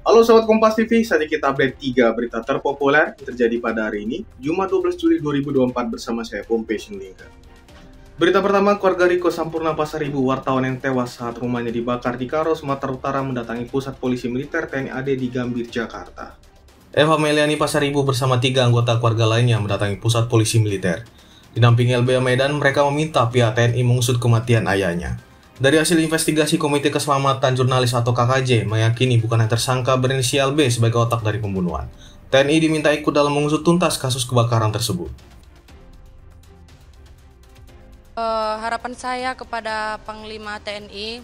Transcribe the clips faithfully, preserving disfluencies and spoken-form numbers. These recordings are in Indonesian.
Halo Sobat Kompas T V, saatnya kita update tiga berita terpopuler yang terjadi pada hari ini, Jumat dua belas Juli dua ribu dua puluh empat bersama saya Pompe Sinulinga. Berita pertama, keluarga Riko Sampurna Pasaribu, wartawan yang tewas saat rumahnya dibakar di Karo, Sumatera Utara mendatangi pusat polisi militer T N I A D di Gambir, Jakarta. Eva Meliani Pasaribu bersama tiga anggota keluarga lainnya mendatangi pusat polisi militer. Didampingi L B M Medan, mereka meminta pihak T N I mengusut kematian ayahnya. Dari hasil investigasi Komite Keselamatan Jurnalis atau K K J meyakini bukan yang tersangka berinisial B sebagai otak dari pembunuhan. T N I diminta ikut dalam mengusut tuntas kasus kebakaran tersebut. Uh, harapan saya kepada Panglima T N I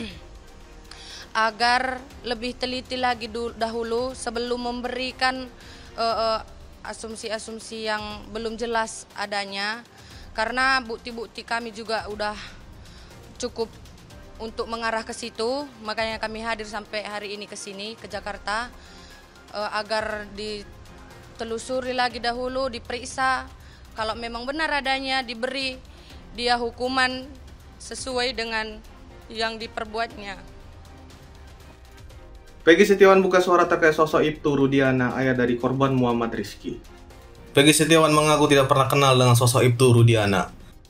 agar lebih teliti lagi dahulu sebelum memberikan uh, uh, asumsi-asumsi yang belum jelas adanya, karena bukti-bukti kami juga udah cukup untuk mengarah ke situ, makanya kami hadir sampai hari ini ke sini, ke Jakarta, uh, agar ditelusuri lagi dahulu, diperiksa, kalau memang benar adanya diberi dia hukuman sesuai dengan yang diperbuatnya. Peggy Setiawan buka suara terkait sosok Ibtu Rudiana, ayah dari korban Muhammad Rizky. Peggy Setiawan mengaku tidak pernah kenal dengan sosok Ibtu Rudiana.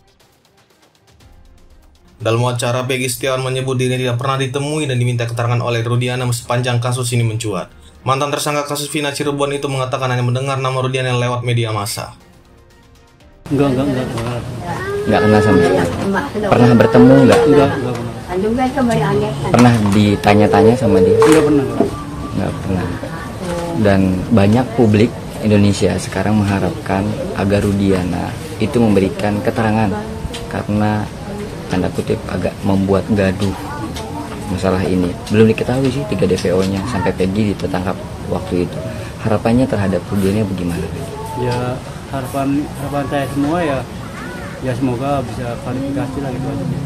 Dalam wawancara, Peggy Setiawan menyebut dirinya tidak pernah ditemui dan diminta keterangan oleh Rudiana sepanjang kasus ini mencuat. Mantan tersangka kasus Vina Cirebon itu mengatakan hanya mendengar nama Rudiana lewat media massa. Enggak, enggak, enggak. Enggak kenal sama sekali. Pernah bertemu enggak? Enggak, enggak pernah. Pernah ditanya-tanya sama dia? Enggak pernah. Enggak pernah. Dan banyak publik Indonesia sekarang mengharapkan agar Rudiana itu memberikan keterangan karena tanda kutip agak membuat gaduh masalah ini. Belum diketahui sih tiga D P O-nya sampai Peggy ditangkap waktu itu. Harapannya terhadap Rudiana bagaimana? Ya harapan harapan saya semua ya ya semoga bisa klarifikasi lah gitu aja.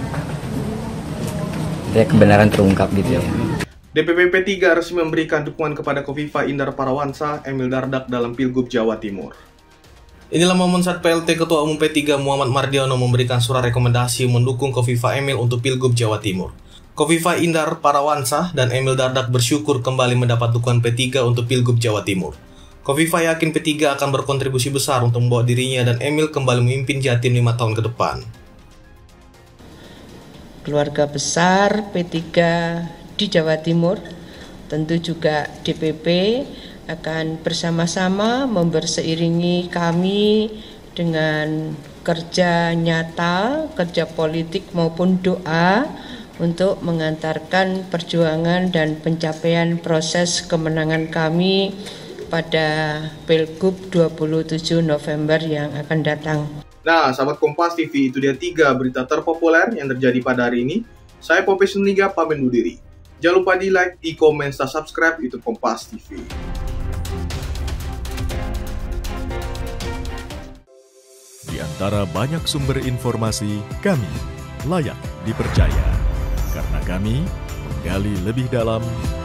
Jadi kebenaran terungkap gitu ya. D P P P tiga resmi memberikan dukungan kepada Kofifa Indar Parawansa, Emil Dardak dalam Pilgub Jawa Timur. Inilah momen saat P L T Ketua Umum P tiga Muhammad Mardiono memberikan surat rekomendasi mendukung Kofifa Emil untuk Pilgub Jawa Timur. Kofifa Indar Parawansa dan Emil Dardak bersyukur kembali mendapat dukungan P tiga untuk Pilgub Jawa Timur. Kofifa yakin P tiga akan berkontribusi besar untuk membawa dirinya dan Emil kembali memimpin Jatim lima tahun ke depan. Keluarga besar P tiga di Jawa Timur, tentu juga D P P akan bersama-sama memberseiringi kami dengan kerja nyata, kerja politik maupun doa untuk mengantarkan perjuangan dan pencapaian proses kemenangan kami pada Pilgub dua puluh tujuh November yang akan datang. Nah, sahabat Kompas T V, itu dia tiga berita terpopuler yang terjadi pada hari ini. Saya Pompe Sinulinga pamit undur diri. Jangan lupa di like, di komen, dan subscribe YouTube Kompas T V. Di antara banyak sumber informasi, kami layak dipercaya. Karena kami menggali lebih dalam,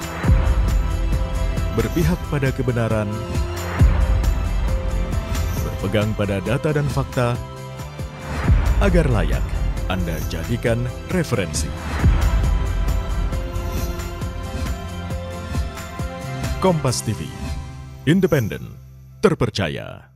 berpihak pada kebenaran, berpegang pada data dan fakta, agar layak Anda jadikan referensi. Kompas T V, independen, terpercaya.